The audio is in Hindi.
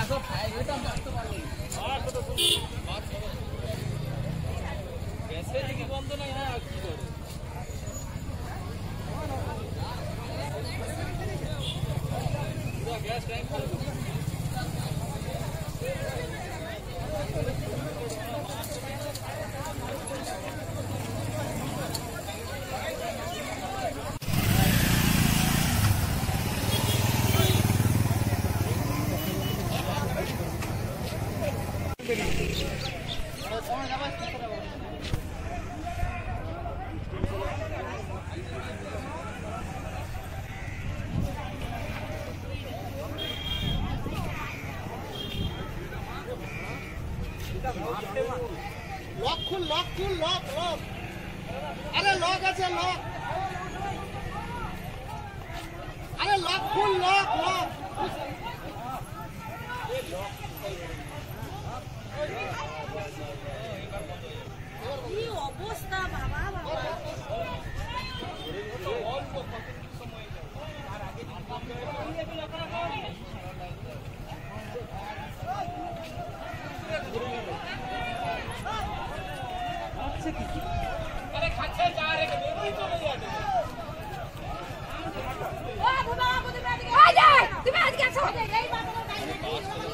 বন্ধ নাই কি করে গ্যাস ট্যাঙ্ক লক খুল লক খুল লক লক আরে লক আছে লক আরে লক খুল লক লক কি অবস্থা বাবা বাবা अरे खाचे जा रहे हैं बेबी चले जाते ओ बाबा को तो बैठ गया आ जा तुम्हें आज क्या हो गया यही बात नहीं